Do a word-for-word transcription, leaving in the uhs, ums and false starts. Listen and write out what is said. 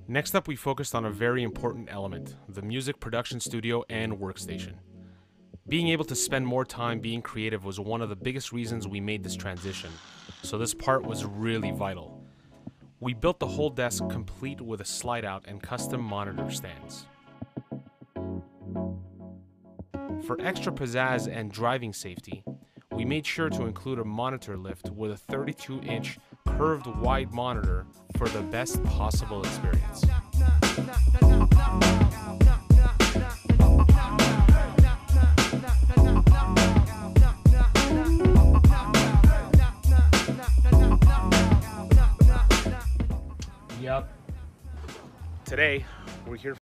Next up, we focused on a very important element, the music production studio and workstation. Being able to spend more time being creative was one of the biggest reasons we made this transition, so this part was really vital. We built the whole desk complete with a slide out and custom monitor stands. For extra pizzazz and driving safety, we made sure to include a monitor lift with a thirty-two inch curved wide monitor for the best possible experience. Yep. Today, we're here